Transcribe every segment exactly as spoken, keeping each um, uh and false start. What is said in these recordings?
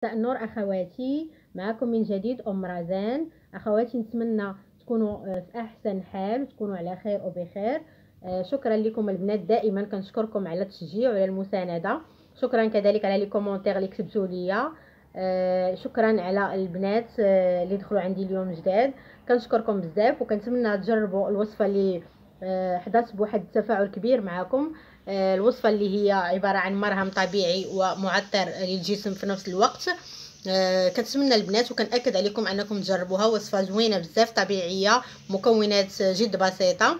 مساء النور اخواتي، معكم من جديد ام رزان. اخواتي، نتمنى تكونوا في احسن حال وتكونوا على خير وبخير. آه، شكرا لكم البنات، دائما كنشكركم على التشجيع وعلى المسانده. شكرا كذلك على لي كومونتير اللي كتبتوا ليا. آه، شكرا على البنات آه، اللي دخلوا عندي اليوم جداد. كنشكركم بزاف وكنتمنى تجربوا الوصفه اللي آه، حدثت بواحد التفاعل كبير معكم. آه، الوصفه اللي هي عباره عن مرهم طبيعي ومعطر للجسم في نفس الوقت. آه، كنتمنى البنات وكنأكد عليكم انكم تجربوها. وصفه زوينه بزاف، طبيعيه، مكونات جد بسيطه.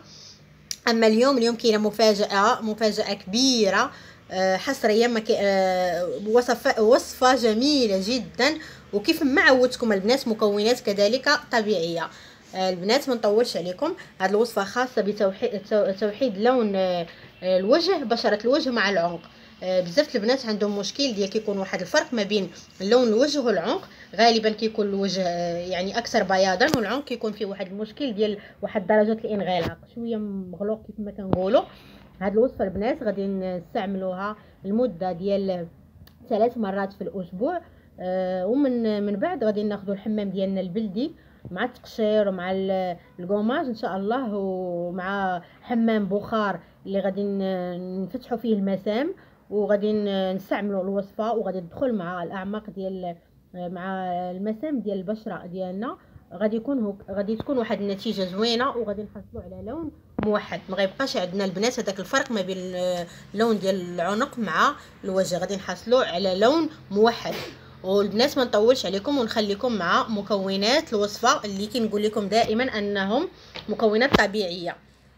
اما اليوم اليوم كاينه مفاجاه مفاجاه كبيره، آه، حصريا ما آه، وصفه وصفه جميله جدا، وكيف ما عودتكم البنات مكونات كذلك طبيعيه. آه، البنات ما نطولش عليكم، هذه الوصفه خاصه بتوحيد توحيد لون آه، الوجه، بشره الوجه مع العنق. آه، بزاف البنات عندهم مشكل ديال كيكون واحد الفرق ما بين لون الوجه والعنق. غالبا كيكون الوجه آه، يعني اكثر بياضا، والعنق كيكون فيه واحد المشكل ديال واحد درجه الانغلاق شويه مغلوق كيف ما كنقولوا. هاد الوصفه البنات غادي نستعملوها لمده ديال ثلاث مرات في الاسبوع. آه ومن من بعد غادي ناخذوا الحمام ديالنا البلدي مع التقشير ومع الكوماج ان شاء الله، ومع حمام بخار اللي غادي نفتحوا فيه المسام، وغادي نستعملوا الوصفه وغادي تدخل مع الاعماق ديال مع المسام ديال البشره ديالنا. غادي يكون غادي تكون واحد النتيجه زوينه، وغادي نحصلوا على لون موحد. ما غيبقاش عندنا البنات هذاك الفرق ما بين اللون ديال العنق مع الوجه، غادي نحصلوا على لون موحد. والبنات ما نطولش عليكم ونخليكم مع مكونات الوصفه اللي كنقول لكم دائما انهم مكونات طبيعيه.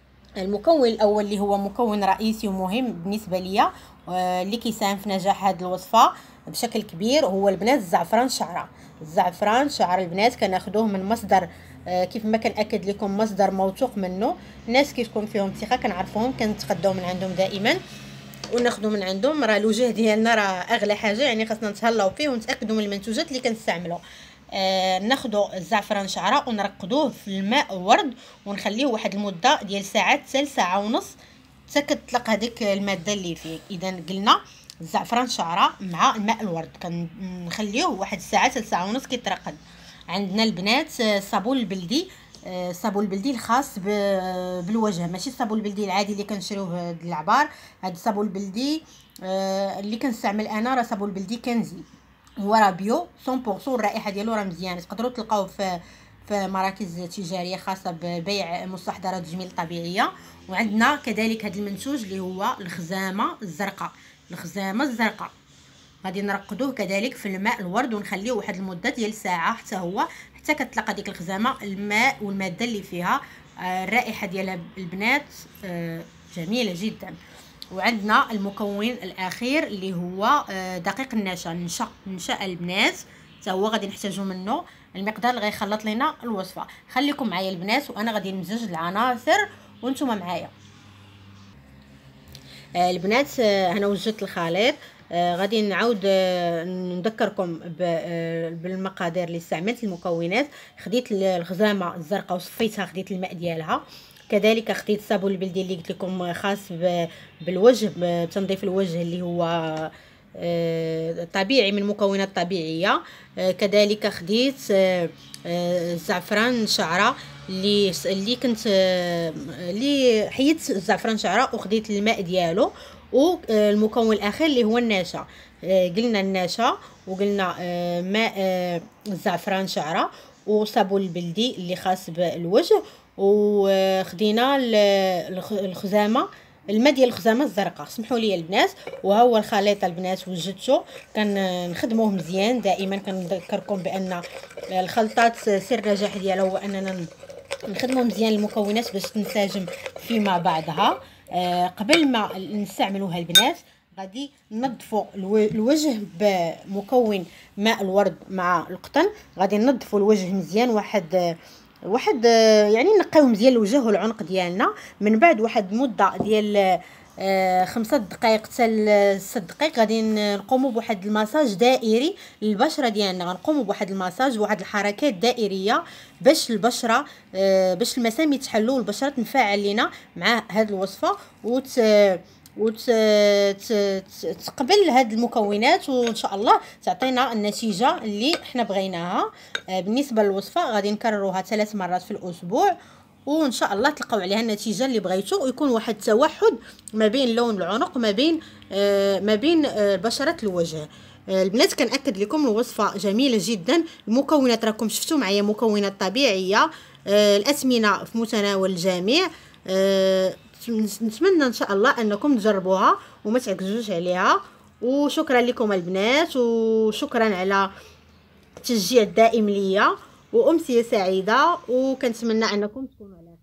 المكون الاول اللي هو مكون رئيسي ومهم بالنسبه ليا اللي كيساهم في نجاح هذه الوصفه بشكل كبير هو البنات الزعفران شعره. الزعفران شعر البنات كناخذوه من مصدر كيف ما كنأكد لكم مصدر موثوق منه. الناس كتكون فيهم ثقه كنعرفوهم كنتقداو من عندهم دائما وناخذوا من عندهم. راه الوجه ديالنا راه اغلى حاجه، يعني خاصنا نتهلاو فيه ونتاكدوا من المنتوجات اللي كنستعملوا. آه ناخذوا الزعفران شعره ونرقدوه في الماء ورد ونخليه واحد المده ديال ساعات حتى ساعه ونص حتى كتطلق هذيك الماده اللي فيه. اذا قلنا الزعفران شعره مع الماء الورد كنخليوه واحد الساعه حتى ساعه ونص كيترقد. عندنا البنات الصابون البلدي، الصابون البلدي الخاص بالوجه، ماشي الصابون البلدي العادي اللي كنشريوه د العبار. هذا الصابون البلدي اللي كنستعمل انا راه صابون البلدي كنزي، هو راه بيو مية بالمية، الرائحه ديالو راه مزيانه، تقدروا تلقاوه في في مراكز تجاريه خاصه ببيع مستحضرات التجميل الطبيعيه. وعندنا كذلك هذا المنتوج اللي هو الخزامه الزرقاء. الخزامه الزرقاء غادي نرقدوه كذلك في الماء الورد ونخليه واحد المده ديال ساعه حتى هو حتى كتلقى ديك الخزامه الماء والماده اللي فيها. آه الرائحه ديالها البنات آه جميله جدا. وعندنا المكون الاخير اللي هو آه دقيق النشا. نشا نشا البنات حتى هو غادي نحتاجو منه المقدار اللي غيخلط لنا الوصفه. خليكم معايا البنات وانا غادي نمزج العناصر وانتم معايا. آه البنات آه انا وجدت الخليط. آه غادي نعاود آه نذكركم آه بالمقادير اللي استعملت. المكونات: خديت الخزامه الزرقاء وصفيتها، خديت الماء ديالها، كذلك خديت الصابون البلدي اللي قلت لكم خاص بالوجه بتنظيف الوجه اللي هو آه طبيعي من مكونات طبيعيه. آه كذلك خديت آه الزعفران شعره اللي اللي كنت آه اللي حيدت الزعفران شعره وخديت الماء ديالو. والمكون الاخير اللي هو النشا. آه قلنا النشا وقلنا آه ماء آه الزعفران شعره وصابون البلدي اللي خاص بالوجه، وخدينا الخزامه الماء ديال الخزامه الزرقاء. سمحوا لي البنات، وها هو الخليط البنات وجدته. كنخدموه مزيان. دائما كنذكركم بان الخلطات سر النجاح ديالها هو اننا نخدموا مزيان المكونات باش تنسجم فيما بعضها. آه قبل ما نستعملوها البنات غادي ننظفوا الوجه بمكون ماء الورد مع القطن. غادي ننظفوا الوجه مزيان، واحد واحد يعني نقيو مزيان الوجه والعنق ديالنا. من بعد واحد مده ديال آه خمسة دقائق حتى ست دقائق غادي نقوموا بواحد المساج دائري للبشره ديالنا. غنقوموا بواحد المساج بواحد الحركات دائريه باش البشره آه باش المسام يتحلوا والبشره تنفعل لينا مع هذه الوصفه وت وتقبل هاد المكونات، وان شاء الله تعطينا النتيجه اللي احنا بغيناها. بالنسبه للوصفه غادي نكرروها ثلاث مرات في الاسبوع، وان شاء الله تلقاو عليها النتيجه اللي بغيتو، ويكون واحد التوحد ما بين لون العنق ما بين آه ما بين آه بشره الوجه. آه البنات كنأكد لكم الوصفه جميله جدا. المكونات راكم شفتوا معايا مكونات طبيعيه، آه الأثمنة في متناول الجميع. آه نتمنى ان شاء الله انكم تجربوها وما تعكزوش عليها. وشكرا لكم البنات، وشكرا على التشجيع الدائم ليا، وامسيه سعيده، وكنتمنى انكم تكونوا على